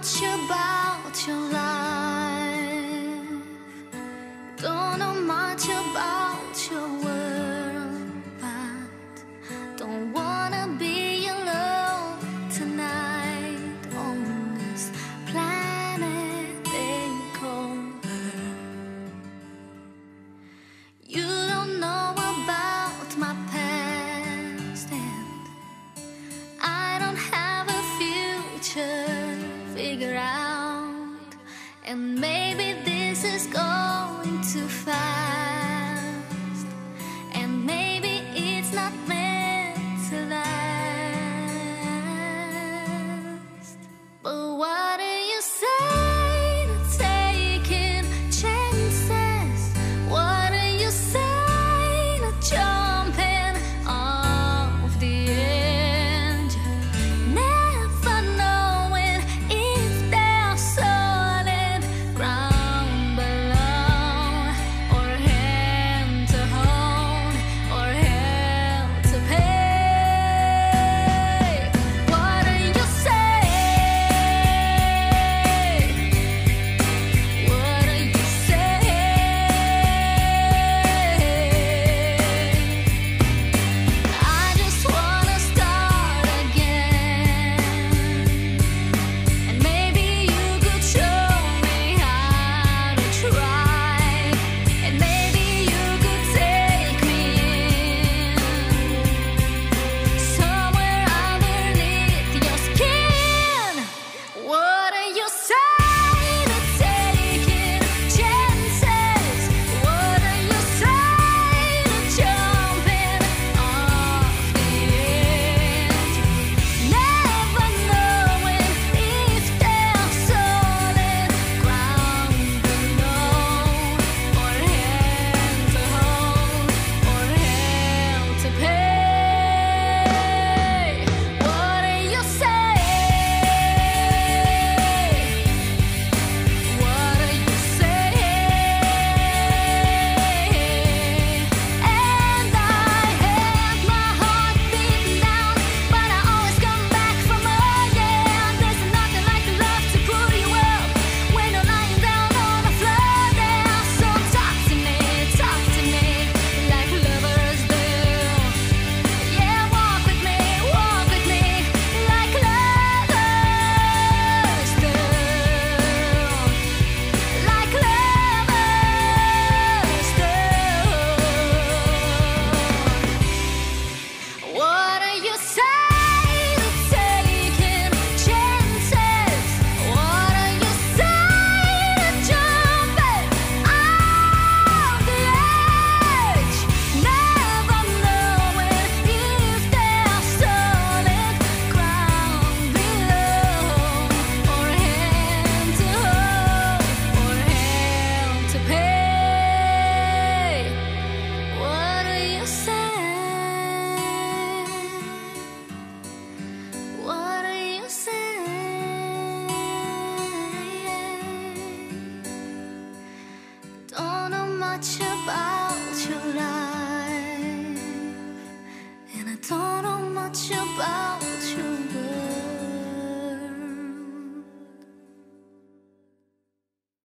much about your life, don't know much about your world, but don't wanna be alone tonight on this planet they call Earth. You don't know about my past, and I don't have a future figure out, and maybe this is going too fast, and maybe it's not meant to last. But what do you say to taking chances? What do you say to jumping off the edge? Never knowing if there's solid ground below, or hand to hold, or hell to pay. What do you say? What do you say? I just wanna start again, and maybe you could show me how to try, and maybe you could take me in somewhere underneath your skin. What do you say to taking chances? What do you say to jumping off the edge? Never knowing if there's solid ground below, or hand to hold, or hell to pay. What do you say? What do you say? And I have my heart beaten down, but I always come back from again. There's nothing like the love to pull you up when you're lying down on the floor there. So talk to me like lovers do. Yeah, walk with me like lovers do. Like lovers do. What do you say to taking chances? What do you say to jumping off the edge? Never knowing if there's solid ground below, or hand to hold, or hell to pay. What do you say? What do you say? Don't know much about